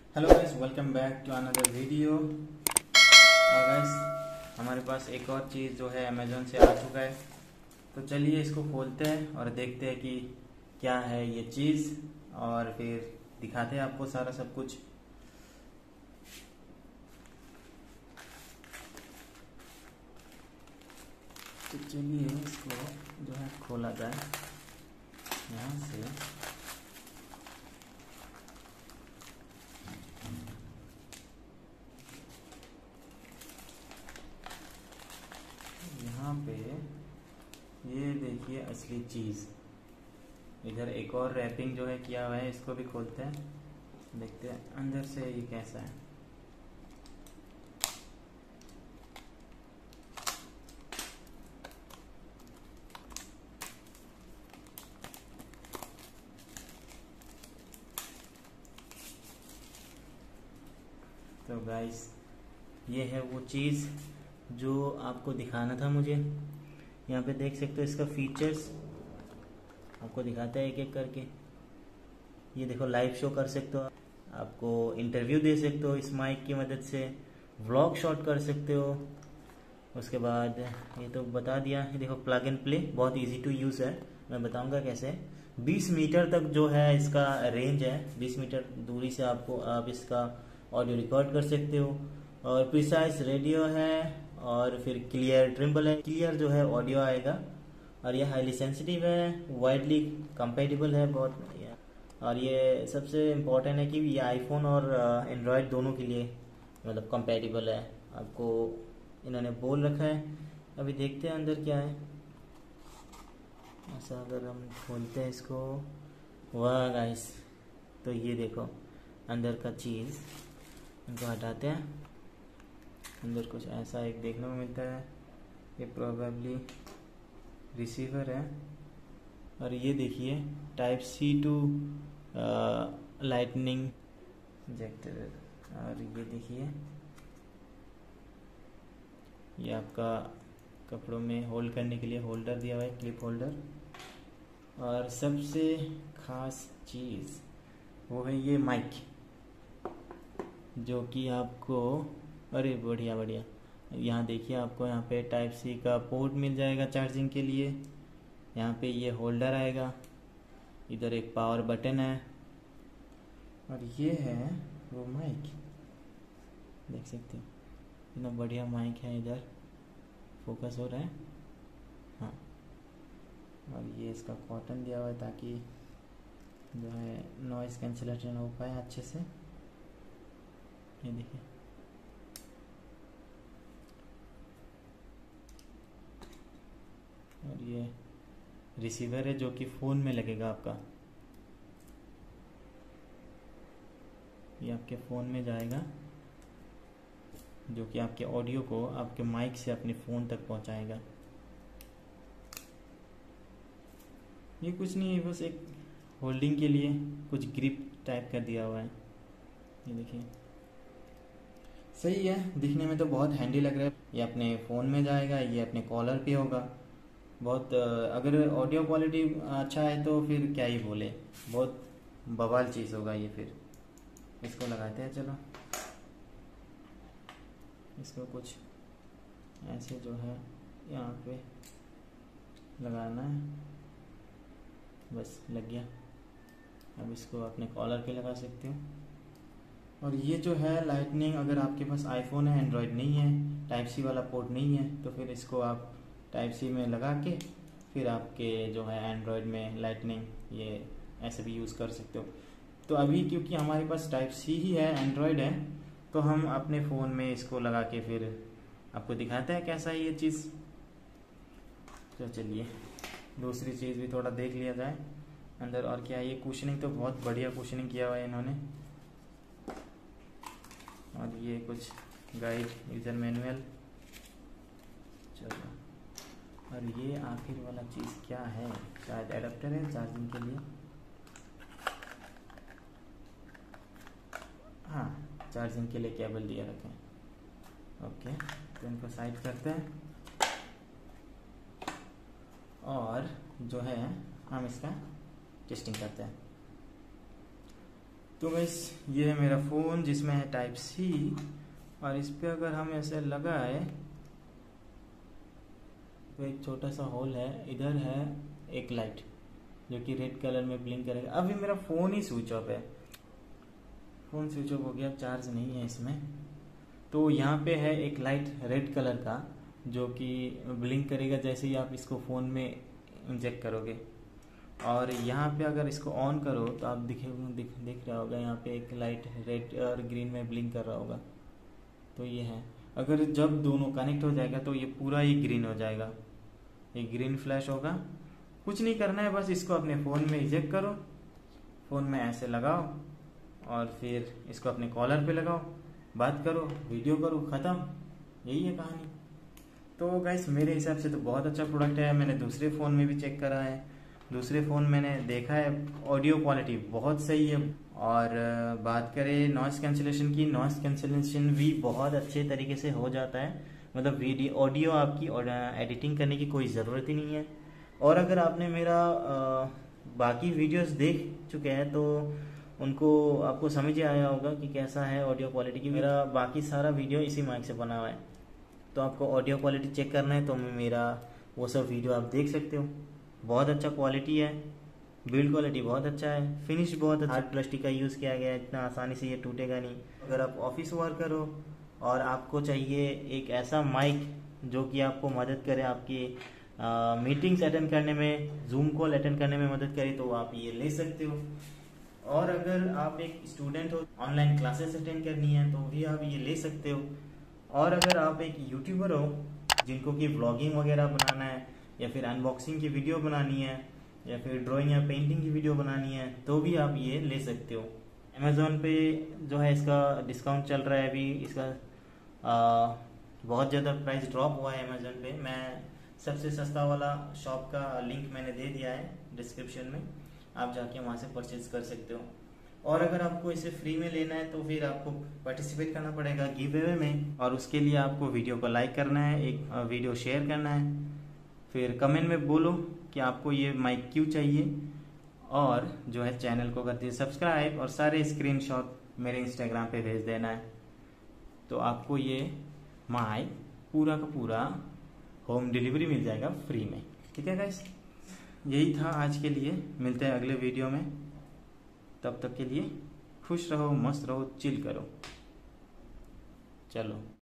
Hello guys, welcome back to another video. और guys, हमारे पास एक और चीज़ जो है अमेज़ोन से आ चुका है। तो चलिए इसको खोलते हैं और देखते हैं कि क्या है ये चीज़, और फिर दिखाते हैं आपको सारा सब कुछ। तो चलिए इसको जो है खोला जाए यहाँ से। यहाँ पे ये देखिए असली चीज़। इधर एक और रैपिंग जो है किया हुआ है, इसको भी खोलते हैं, देखते हैं अंदर से ये कैसा है। तो गाइस, ये है वो चीज़ जो आपको दिखाना था मुझे। यहाँ पे देख सकते हो इसका फीचर्स आपको दिखाता है एक एक करके। ये देखो, लाइव शो कर सकते हो, आपको इंटरव्यू दे सकते हो इस माइक की मदद से, व्लॉग शॉट कर सकते हो। उसके बाद ये तो बता दिया। ये देखो, प्लग एंड प्ले, बहुत इजी टू यूज़ है। मैं बताऊंगा कैसे। 20 मीटर तक जो है इसका रेंज है, 20 मीटर दूरी से आप इसका ऑडियो रिकॉर्ड कर सकते हो। और प्रिसाइज रेडियो है, और फिर क्लियर ट्रिम्बल है, क्लियर जो है ऑडियो आएगा। और ये हाईली सेंसिटिव है, वाइडली कंपेटिबल है बहुत। और ये सबसे इम्पोर्टेंट है कि ये आईफोन और एंड्रॉयड दोनों के लिए मतलब कंपेटिबल है, आपको इन्होंने बोल रखा है। अभी देखते हैं अंदर क्या है। ऐसा अगर हम खोलते हैं इसको, वाह गाइस, तो ये देखो अंदर का चीज़। इनको हटाते हैं। अंदर कुछ ऐसा एक देखने को मिलता है। ये प्रोबेबली रिसीवर है। और ये देखिए, type C to lightning injector. और ये देखिए, ये आपका कपड़ों में होल्ड करने के लिए होल्डर दिया हुआ है, क्लिप होल्डर। और सबसे खास चीज़ वो है ये माइक, जो कि आपको, अरे बढ़िया बढ़िया, यहाँ देखिए आपको यहाँ पे टाइप सी का पोर्ट मिल जाएगा चार्जिंग के लिए। यहाँ पे ये होल्डर आएगा, इधर एक पावर बटन है, और ये है वो माइक। देख सकते हो इतना बढ़िया माइक है। इधर फोकस हो रहा है, हाँ। और ये इसका कॉटन दिया हुआ है ताकि जो है नॉइस कैंसिलेशन हो पाए अच्छे से। ये देखिए, और ये रिसीवर है जो कि फ़ोन में लगेगा आपका। ये आपके फ़ोन में जाएगा, जो कि आपके ऑडियो को आपके माइक से अपने फ़ोन तक पहुंचाएगा। ये कुछ नहीं है, बस एक होल्डिंग के लिए कुछ ग्रिप टाइप का दिया हुआ है। ये देखिए, सही है, दिखने में तो बहुत हैंडी लग रहा है। ये अपने फ़ोन में जाएगा, ये अपने कॉलर पे होगा। बहुत अगर ऑडियो क्वालिटी अच्छा है तो फिर क्या ही बोले, बहुत बवाल चीज़ होगा ये। फिर इसको लगाते हैं, चलो इसको कुछ ऐसे जो है यहाँ पे लगाना है, बस लग गया। अब इसको अपने कॉलर पे लगा सकते हो। और ये जो है लाइटनिंग, अगर आपके पास आईफोन है, एंड्रॉयड नहीं है, टाइप सी वाला पोर्ट नहीं है, तो फिर इसको आप टाइप सी में लगा के फिर आपके जो है एंड्रॉयड में लाइटनिंग ये ऐसे भी यूज़ कर सकते हो। तो अभी क्योंकि हमारे पास टाइप सी ही है, एंड्रॉयड है, तो हम अपने फ़ोन में इसको लगा के फिर आपको दिखाते हैं कैसा है ये चीज़। तो चलिए दूसरी चीज़ भी थोड़ा देख लिया जाए अंदर। और क्या है, ये कुशनिंग तो बहुत बढ़िया कुशनिंग किया हुआ है इन्होंने। और ये कुछ गाइड, यूजर मैनुअल। चलो, और ये आखिर वाला चीज़ क्या है, शायद एडाप्टर है चार्जिंग के लिए। हाँ, चार्जिंग के लिए केबल दिया रखे हैं। ओके, तो इनको साइड करते हैं, और जो है हम इसका टेस्टिंग करते हैं। तो बस ये है मेरा फ़ोन जिसमें है टाइप सी, और इस पर अगर हम ऐसे लगाए तो एक छोटा सा होल है, इधर है एक लाइट जो कि रेड कलर में ब्लिंक करेगा। अभी मेरा फ़ोन ही स्विच ऑफ है, फ़ोन स्विच ऑफ हो गया, चार्ज नहीं है इसमें। तो यहाँ पे है एक लाइट रेड कलर का जो कि ब्लिंक करेगा जैसे ही आप इसको फ़ोन में इंजेक्ट करोगे। और यहाँ पे अगर इसको ऑन करो तो आप दिख रहा होगा, यहाँ पे एक लाइट रेड और ग्रीन में ब्लिंक कर रहा होगा। तो ये है, अगर जब दोनों कनेक्ट हो जाएगा तो ये पूरा ही ग्रीन हो जाएगा, ये ग्रीन फ्लैश होगा। कुछ नहीं करना है, बस इसको अपने फ़ोन में इंजेक्ट करो, फ़ोन में ऐसे लगाओ और फिर इसको अपने कॉलर पे लगाओ, बात करो, वीडियो करो, ख़त्म। यही है कहानी। तो गाइस मेरे हिसाब से तो बहुत अच्छा प्रोडक्ट है। मैंने दूसरे फ़ोन में भी चेक करा है, दूसरे फ़ोन मैंने देखा है, ऑडियो क्वालिटी बहुत सही है। और बात करें नॉइस कैंसिलेशन की, नॉइस कैंसिलेशन भी बहुत अच्छे तरीके से हो जाता है। मतलब वीडियो ऑडियो आपकी एडिटिंग करने की कोई ज़रूरत ही नहीं है। और अगर आपने मेरा बाकी वीडियोस देख चुके हैं तो उनको आपको समझ ही आया होगा कि कैसा है ऑडियो क्वालिटी की। मेरा बाकी सारा वीडियो इसी माइक से बना हुआ है, तो आपको ऑडियो क्वालिटी चेक करना है तो मेरा वो सब वीडियो आप देख सकते हो। बहुत अच्छा क्वालिटी है, बिल्ड क्वालिटी बहुत अच्छा है, फिनिश बहुत अच्छा, हार्ड प्लास्टिक का यूज़ किया गया है, इतना आसानी से ये टूटेगा नहीं। अगर आप ऑफिस वर्कर हो और आपको चाहिए एक ऐसा माइक जो कि आपको मदद करे आपकी मीटिंग्स अटेंड करने में, जूम कॉल अटेंड करने में मदद करे, तो आप ये ले सकते हो। और अगर आप एक स्टूडेंट हो, ऑनलाइन क्लासेस अटेंड करनी है तो भी आप ये ले सकते हो। और अगर आप एक यूट्यूबर हो जिनको कि व्लॉगिंग वगैरह बनाना है, या फिर अनबॉक्सिंग की वीडियो बनानी है, या फिर ड्राइंग या पेंटिंग की वीडियो बनानी है, तो भी आप ये ले सकते हो। अमेज़ॉन पे जो है इसका डिस्काउंट चल रहा है अभी, इसका बहुत ज़्यादा प्राइस ड्रॉप हुआ है अमेज़ॉन पे। मैं सबसे सस्ता वाला शॉप का लिंक मैंने दे दिया है डिस्क्रिप्शन में, आप जाके वहाँ से परचेज कर सकते हो। और अगर आपको इसे फ्री में लेना है तो फिर आपको पार्टिसिपेट करना पड़ेगा गिव अवे में, और उसके लिए आपको वीडियो को लाइक करना है, एक वीडियो शेयर करना है, फिर कमेंट में बोलो कि आपको ये माइक क्यों चाहिए, और जो है चैनल को कर दीजिए सब्सक्राइब, और सारे स्क्रीनशॉट मेरे इंस्टाग्राम पे भेज देना है। तो आपको ये माइक पूरा का पूरा होम डिलीवरी मिल जाएगा फ्री में। ठीक है गाइस, यही था आज के लिए, मिलते हैं अगले वीडियो में। तब तक के लिए खुश रहो, मस्त रहो, चिल करो। चलो।